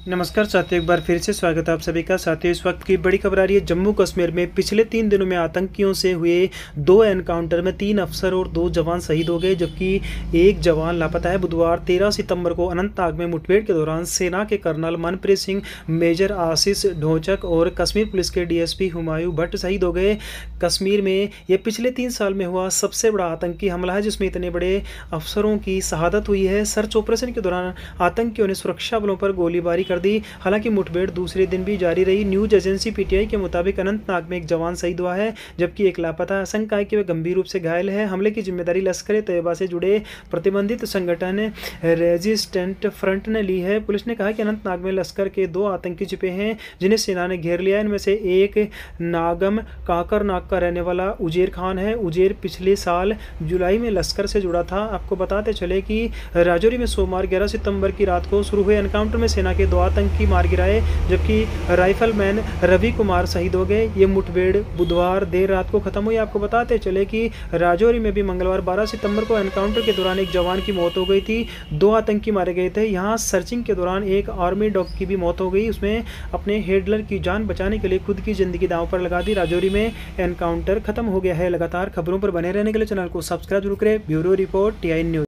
नमस्कार साथियों, एक बार फिर से स्वागत है आप सभी का। साथियों, इस वक्त की बड़ी खबर आ रही है। जम्मू कश्मीर में पिछले 3 दिनों में आतंकियों से हुए 2 एनकाउंटर में 3 अफसर और 2 जवान शहीद हो गए, जबकि एक जवान लापता है। बुधवार 13 सितंबर को अनंतनाग में मुठभेड़ के दौरान सेना के कर्नल मनप्रीत सिंह, मेजर आशीष ढोचक और कश्मीर पुलिस के डीएसपी हुमायूं भट्ट शहीद हो गए। कश्मीर में यह पिछले 3 साल में हुआ सबसे बड़ा आतंकी हमला है, जिसमें इतने बड़े अफसरों की शहादत हुई है। सर्च ऑपरेशन के दौरान आतंकियों ने सुरक्षा बलों पर गोलीबारी कर दी। हालांकि मुठभेड़ दूसरे दिन भी जारी रही। न्यूज एजेंसी पीटीआई के मुताबिक अनंतनाग में एक जवान शहीद हुआ है, जबकि एक लापता। आशंका है कि वह गंभीर रूप से घायल है। हमले की जिम्मेदारी लश्कर ए तैयबा से जुड़े प्रतिबंधित संगठन रेजिस्टेंट फ्रंट ने ली है। पुलिस ने कहा कि अनंतनाग में लश्कर के 2 आतंकी छिपे हैं, जिन्हें सेना ने घेर लिया। इनमें से एक नागम काकरनाग का रहने वाला उजेर खान है। उजेर पिछले साल जुलाई में लश्कर से जुड़ा था। आपको बताते चले कि राजौरी में सोमवार 11 सितंबर की रात को शुरू हुए एनकाउंटर में सेना के 2 आतंकी मार गिराए, जबकि राइफलमैन रवि कुमार शहीद हो गए। ये मुठभेड़ बुधवार देर रात को खत्म हुई। आपको बताते चले कि राजौरी में भी मंगलवार 12 सितंबर को एनकाउंटर के दौरान एक जवान की मौत हो गई थी। 2 आतंकी मारे गए थे। यहाँ सर्चिंग के दौरान एक आर्मी डॉग की भी मौत हो गई। उसमें अपने हैंडलर की जान बचाने के लिए खुद की जिंदगी दांव पर लगा दी। राजौरी में एनकाउंटर खत्म हो गया है। लगातार खबरों पर बने रहने के लिए चैनल को सब्सक्राइब जरूर करें। Bureau report TI news.